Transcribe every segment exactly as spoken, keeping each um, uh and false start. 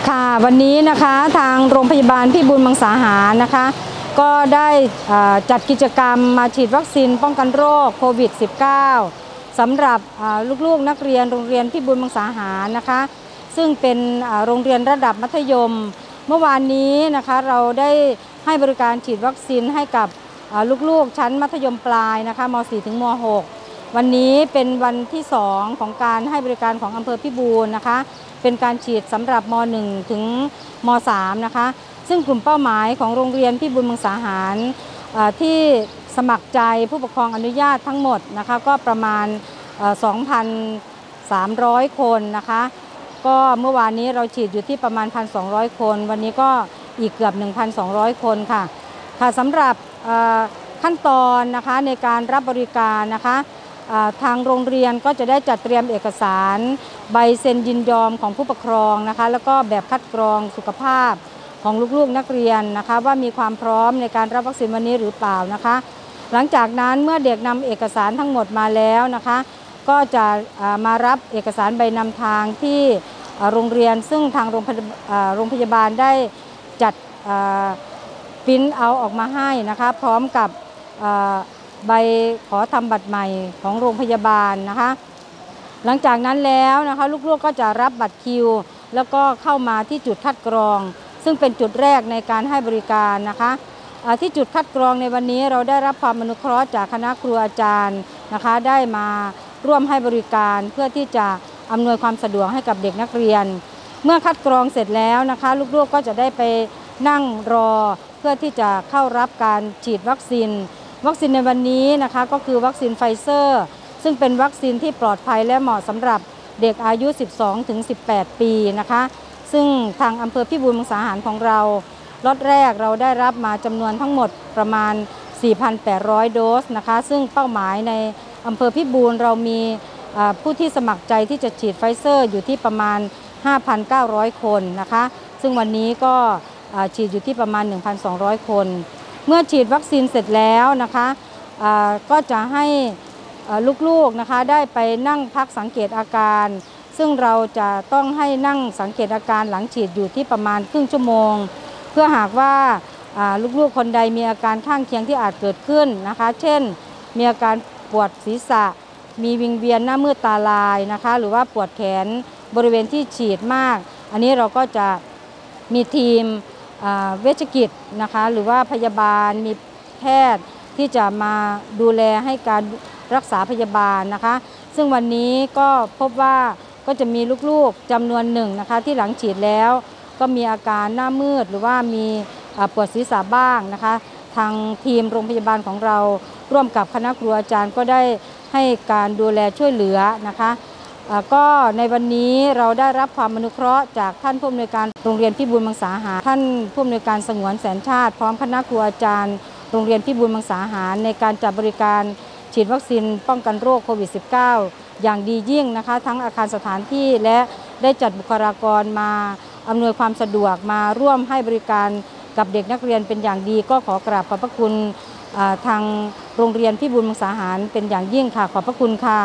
ค่ะวันนี้นะคะทางโรงพยาบาลพิบูลมังสาหารนะคะก็ได้จัดกิจกรรมมาฉีดวัคซีนป้องกันโรคโควิด สิบเก้า สำหรับลูกๆนักเรียนโรงเรียนพิบูลมังสาหารนะคะซึ่งเป็นโรงเรียนระดับมัธยมเมื่อวานนี้นะคะเราได้ให้บริการฉีดวัคซีนให้กับลูกๆชั้นมัธยมปลายนะคะม สี่ ถึงม หก วันนี้เป็นวันที่สองของการให้บริการของอำเภอพิบูลนะคะเป็นการฉีดสำหรับม หนึ่ง ถึงม สาม นะคะซึ่งกลุ่มเป้าหมายของโรงเรียนพิบูลมังสาหารที่สมัครใจผู้ปกครองอนุญาตทั้งหมดนะคะก็ประมาณ สองพันสามร้อย คนนะคะก็เมื่อวานนี้เราฉีดอยู่ที่ประมาณ หนึ่งพันสองร้อย คนวันนี้ก็อีกเกือบ หนึ่งพันสองร้อย คนค่ะค่ะสำหรับขั้นตอนนะคะในการรับบริการนะคะทางโรงเรียนก็จะได้จัดเตรียมเอกสารใบเซ็นยินยอมของผู้ปกครองนะคะแล้วก็แบบคัดกรองสุขภาพของลูกๆนักเรียนนะคะว่ามีความพร้อมในการรับวัคซีนวันนี้หรือเปล่านะคะหลังจากนั้นเมื่อเด็กนำเอกสารทั้งหมดมาแล้วนะคะก็จะมารับเอกสารใบนำทางที่โรงเรียนซึ่งทางโรงพยาบาลได้จัดปริ้นเอาออกมาให้นะคะพร้อมกับใบขอทำบัตรใหม่ของโรงพยาบาลนะคะหลังจากนั้นแล้วนะคะลูกๆก็จะรับบัตรคิวแล้วก็เข้ามาที่จุดคัดกรองซึ่งเป็นจุดแรกในการให้บริการนะคะที่จุดคัดกรองในวันนี้เราได้รับความอนุเคราะห์จากคณะครูอาจารย์นะคะได้มาร่วมให้บริการเพื่อที่จะอำนวยความสะดวกให้กับเด็กนักเรียนเมื่อคัดกรองเสร็จแล้วนะคะลูกๆก็จะได้ไปนั่งรอเพื่อที่จะเข้ารับการฉีดวัคซีนวัคซีนในวันนี้นะคะก็คือวัคซีนไฟเซอร์ซึ่งเป็นวัคซีนที่ปลอดภัยและเหมาะสำหรับเด็กอายุ สิบสอง ถึง สิบแปด ปีนะคะซึ่งทางอำเภอพิบูลมังสาหารของเราล็อตแรกเราได้รับมาจำนวนทั้งหมดประมาณ สี่พันแปดร้อย โดสนะคะซึ่งเป้าหมายในอำเภอพิบูลเรามีผู้ที่สมัครใจที่จะฉีดไฟเซอร์อยู่ที่ประมาณ ห้าพันเก้าร้อย คนนะคะซึ่งวันนี้ก็ฉีดอยู่ที่ประมาณ หนึ่งพันสองร้อย คนเมื่อฉีดวัคซีนเสร็จแล้วนะคะก็จะให้ลูกๆนะคะได้ไปนั่งพักสังเกตอาการซึ่งเราจะต้องให้นั่งสังเกตอาการหลังฉีดอยู่ที่ประมาณครึ่งชั่วโมงเพื่อหากว่าลูกๆคนใดมีอาการข้างเคียงที่อาจเกิดขึ้นนะคะเช่นมีอาการปวดศีรษะมีวิงเวียนหน้ามืดตาลายนะคะหรือว่าปวดแขนบริเวณที่ฉีดมากอันนี้เราก็จะมีทีมเวชกิจนะคะหรือว่าพยาบาลมีแพทย์ที่จะมาดูแลให้การรักษาพยาบาลนะคะซึ่งวันนี้ก็พบว่าก็จะมีลูกๆจำนวนหนึ่งนะคะที่หลังฉีดแล้วก็มีอาการหน้ามืดหรือว่ามีปวดศีรษะบ้างนะคะทางทีมโรงพยาบาลของเราร่วมกับคณะครูอาจารย์ก็ได้ให้การดูแลช่วยเหลือนะคะก็ในวันนี้เราได้รับความอนุเคราะห์จากท่านผู้อำนวยการโรงเรียนพิบูลมังสาหารท่านผู้อำนวยการสงวนแสนชาติพร้อมคณะครูอาจารย์โรงเรียนพิบูลมังสาหารในการจัดบริการฉีดวัคซีนป้องกันโรคโควิด สิบเก้า อย่างดียิ่งนะคะทั้งอาคารสถานที่และได้จัดบุคลากรมาอำนวยความสะดวกมาร่วมให้บริการกับเด็กนักเรียนเป็นอย่างดีก็ขอกราบขอบพระคุณทางโรงเรียนพิบูลมังสาหารเป็นอย่างยิ่งค่ะขอบพระคุณค่ะ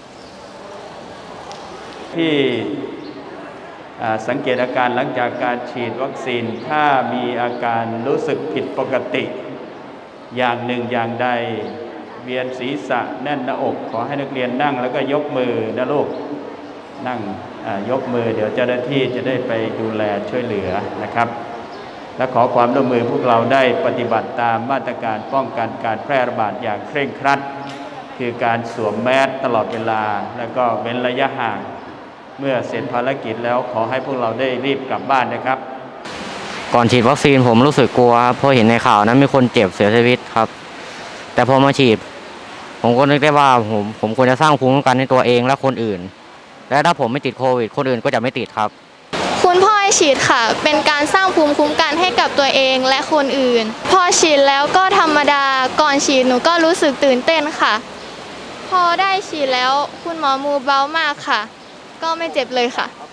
ที่สังเกตอาการหลังจากการฉีดวัคซีนถ้ามีอาการรู้สึกผิดปกติอย่างหนึ่งอย่างใดเวียนศีรษะแน่นหน้าอกขอให้นักเรียนนั่งแล้วก็ยกมือนะลูกนั่งยกมือเดี๋ยวเจ้าหน้าที่จะได้ไปดูแลช่วยเหลือนะครับและขอความร่วมมือพวกเราได้ปฏิบัติตามมาตรการป้องกันการแพร่ระบาดอย่างเคร่งครัดคือการสวมแมสตลอดเวลาแล้วก็เว้นระยะห่างเมื่อเสร็จภารกิจแล้วขอให้พวกเราได้รีบกลับบ้านนะครับก่อนฉีดวัคซีนผมรู้สึกกลัวเพราะเห็นในข่าวนั้นมีคนเจ็บเสียชีวิตครับแต่พอมาฉีดผมก็นึกได้ว่าผมผมควรจะสร้างภูมิคุ้มกันในตัวเองและคนอื่นและถ้าผมไม่ติดโควิดคนอื่นก็จะไม่ติดครับคุณพ่อให้ฉีดค่ะเป็นการสร้างภูมิคุ้มกันให้กับตัวเองและคนอื่นพอฉีดแล้วก็ธรรมดาก่อนฉีดหนูก็รู้สึกตื่นเต้นค่ะพอได้ฉีดแล้วคุณหมอมือเบามากค่ะก็ไม่เจ็บเลยค่ะ